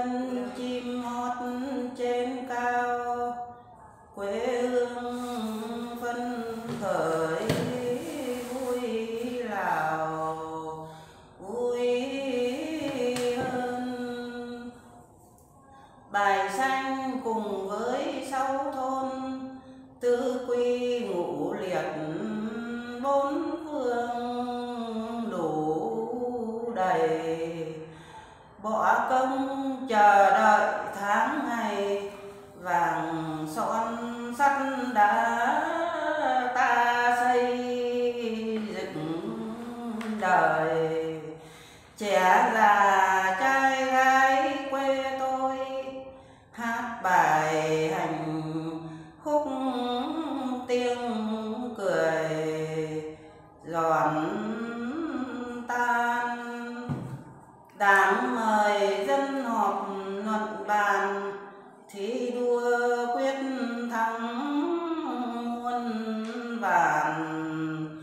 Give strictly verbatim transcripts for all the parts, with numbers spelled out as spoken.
vân chim hót trên cao, quê hương phấn khởi vui lào vui hơn. Bài danh cùng với sáu thôn tứ quy ngũ liệt bốn phương đủ đầy, bỏ công chờ đợi tháng ngày vàng son sắt đá ta xây dựng đời. Trẻ già trai gái quê tôi hát bài hành khúc tiếng cười giòn tan. Đảng mời dân họp luận bàn, thi đua quyết thắng muôn vàn.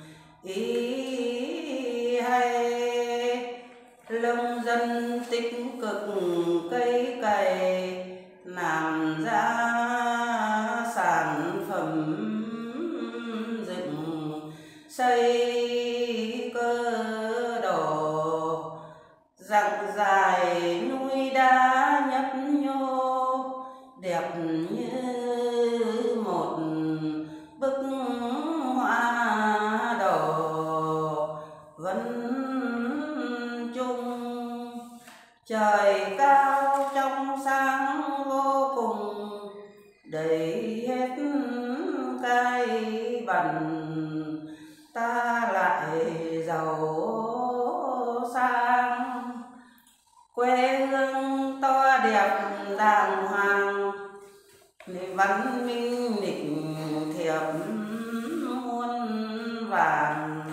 Ý hay lông dân tích cực cây cày, làm ra sản phẩm dựng xây cơ đồ. Dặng dài núi đá nhấp nhô, đẹp như một bức họa đồ vân trung. Trời cao trong sáng vô cùng, đầy hết cái bẩn, ta lại giàu sang. Quê hương to đẹp đàng hoàng, văn minh nịnh thiệp muôn vàng.